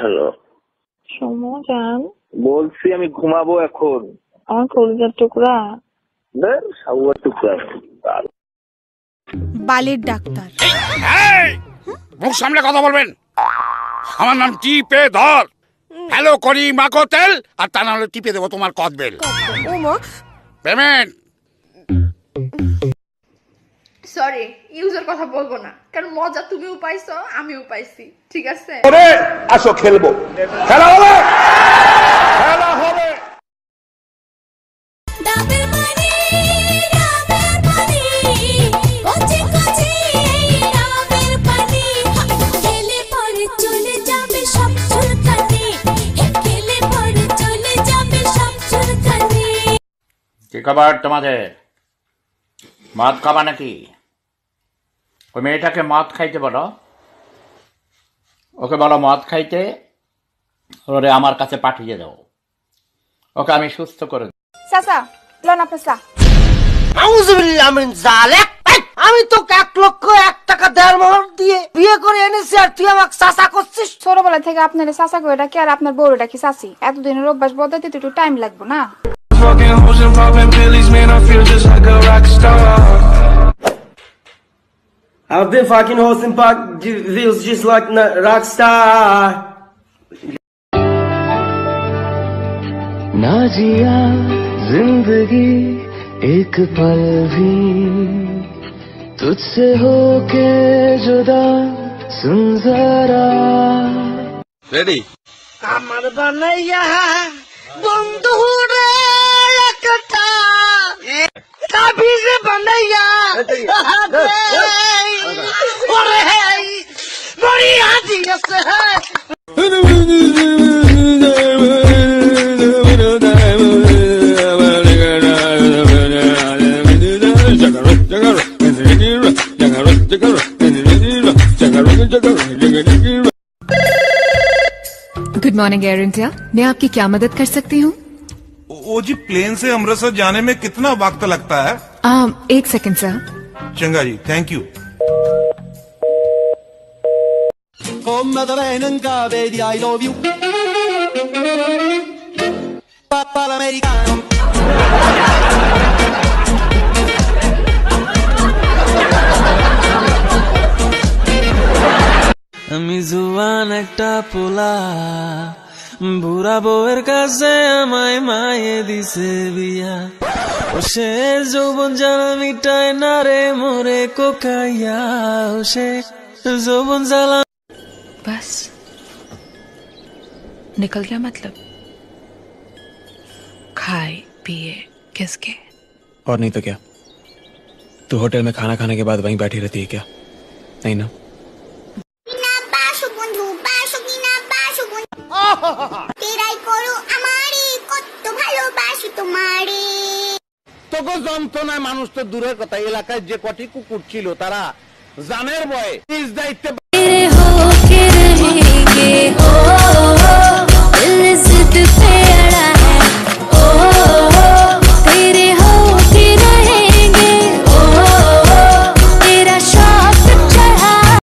Hello সমু জান, বলছি আমি ঘুমাবো এখন। আমার কলিজার টুকরা। সাবুয়ার টুকরা। বালের ডাক্তার। মুখ সামনে কথা বলবেন। আমার নাম টিপে ধর। হ্যালো করি মাখো তেল, আর তা নাহলে টিপে দেবো তোমার কদবেল। পেমেন্ট। সরি, ইউজার কথা বলবো না, কারণ মজা তুমিও পাইছো আমিও পাইছি, ঠিক আছে? আসো খেলবো, খেলা হবে, খেলা হবে। কি খবর তোমাদের? মদ খাবা নাকি? ওই মেয়েটাকে মদ খাইতে বলো, ওকে বলো মদ খাইতে, ওরে আমার কাছে পাঠিয়ে দাও, ওকে আমি সুস্থ করে দেব। চাচা লন আপনার চা। আউযুবিল্লাহ মিন যালিক। আমি তো 1,01,000 টাকা দেওয়ার মোহর দিয়ে বিয়ে করে এনেছি, আর তুই আমাকে চাচা করছিস? ছোটবেলা থেকে আপনার চাচা করে ডাকি, আর আপনার বউটা কি চাচি? এতদিনের অভ্যাস বদলাতে তো একটু টাইম লাগবে না? Fucking hoes and popping pillies, man, I feel just like a rock star. I've been fucking hoes and pop feels just like a rock star. ना जिया जिंदगी एक पल भी तुझसे होके जुदा, सुन जरा। रेडी? আমার বানাইয়া বন্ধু রে একটা তাবিজে বানাইয়া ওরে বড়ি হাজি আছে। गुड मॉर्निंग एयर इंडिया, मैं आपकी क्या मदद कर सकती हूँ? ओ जी, प्लेन से अमृतसर जाने में कितना वक्त लगता है? 1 सेकंड सर। चंगा जी, thank you. I love you. Papa l'americano. আমি জুয়ান একটা পোলা, বুড়া বউয়ের কাছে আমায় মায়ে দিছে বিয়া। ও সে যৌবন জ্বালা মিটায় না রে মোরে কোকাইয়া, ও সে যৌবন জ্বালা। बस निकल गया मतलब? खाए पिए किसके? और नहीं तो क्या, तू होटल में खाना खाने के बाद वहीं बैठी रहती है क्या? नहीं ना? তোকে যন্ত্রণায় মানুষ তো দূরের কথা, এলাকায় যে কটি কুকুর ছিল তারা জানের ভয়ে নিজ দায়িত্বে